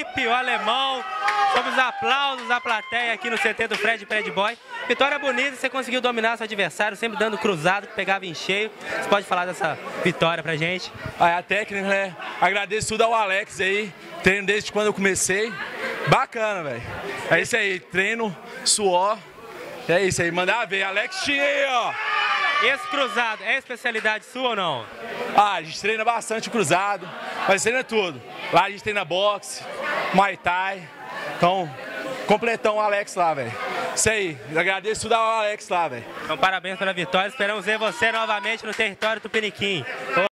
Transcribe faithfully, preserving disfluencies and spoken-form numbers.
Felipe, o alemão, sob os aplausos da plateia aqui no C T do Fred Fred Boy. Vitória bonita, você conseguiu dominar seu adversário, sempre dando cruzado, que pegava em cheio. Você pode falar dessa vitória pra gente? Ah, a técnica, né? Agradeço tudo ao Alex aí, treino desde quando eu comecei. Bacana, velho. É isso aí, treino, suor. É isso aí, mandar ver. Alex tinha aí, ó. Esse cruzado é especialidade sua ou não? Ah, a gente treina bastante o cruzado, mas treina tudo. Lá a gente treina boxe, Muay Thai. Então, completão o Alex lá, velho. Isso aí, agradeço tudo ao Alex lá, velho. Então, parabéns pela vitória. Esperamos ver você novamente no território tupiniquim.